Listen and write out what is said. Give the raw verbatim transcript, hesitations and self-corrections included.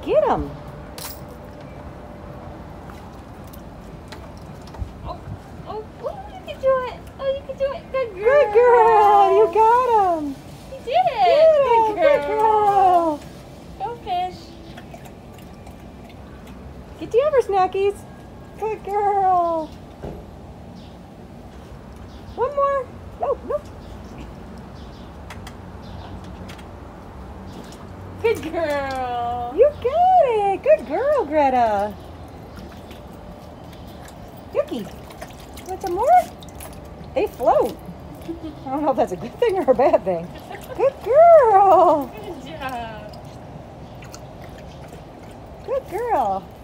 Get him. Oh, oh, oh, you can do it. Oh, you can do it. Good girl. Good girl. You got him. You did it. Good, good girl. Go fish. Get the other snackies. Good girl. One more. No, no. Good girl. You got it. Good girl, Greta. Yuki. Want some more? They float. I don't know if that's a good thing or a bad thing. Good girl. Good job. Good girl.